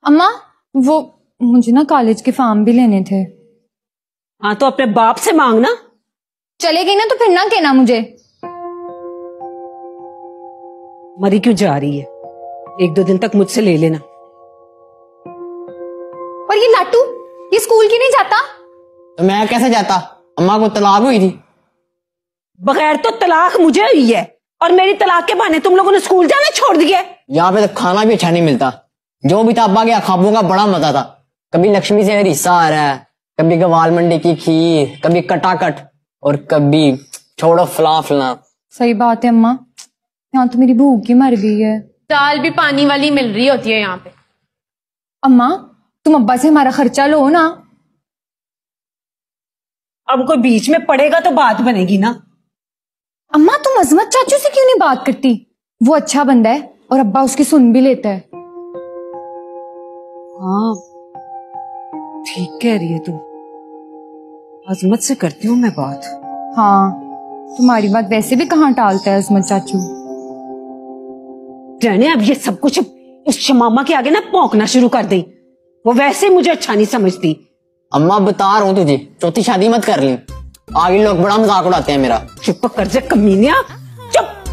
अम्मा वो मुझे ना कॉलेज के फॉर्म भी लेने थे। हाँ तो अपने बाप से मांगना। चलेगी ना तो फिर ना कहना मुझे। मरी क्यों जा रही है, 1-2 दिन तक मुझसे ले लेना। और ये लाटू ये स्कूल क्यों नहीं जाता? तो मैं कैसे जाता, अम्मा को तलाक हुई थी। बगैर तो तलाक मुझे हुई है और मेरी तलाक के बहाने तुम लोगों ने स्कूल जाना छोड़ दिया। यहाँ पे तो खाना भी अच्छा नहीं मिलता। जो भी था अब्बा के ख्वाबों का बड़ा मजा था। कभी लक्ष्मी से हिस्सा आ रहा है, कभी गवाल मंडी की खीर, कभी कटाकट और कभी छोड़ो फला फला। सही बात है अम्मा, यहाँ तो मेरी भूख ही मर गई है। दाल भी पानी वाली मिल रही होती है यहाँ पे। अम्मा तुम अब्बा से हमारा खर्चा लो ना। अब कोई बीच में पड़ेगा तो बात बनेगी ना। अम्मा तुम अजमत चाचू से क्यों नहीं बात करती? वो अच्छा बंदा है और अब्बा उसकी सुन भी लेता है। हाँ ठीक कह रही है तू, अजमत से करती हूँ मैं बात। हाँ तुम्हारी बात वैसे भी कहाँ टालता है अजमत चाचू। रहने अब ये सब कुछ उस शमामा के आगे ना भौंकना शुरू कर दी। वो वैसे मुझे अच्छा नहीं समझती। अम्मा बता रहा हूँ तुझे, चौथी शादी मत कर ली, आगे लोग बड़ा मजाक उड़ाते हैं मेरा। चुप कर जा कमीनिया, चुप।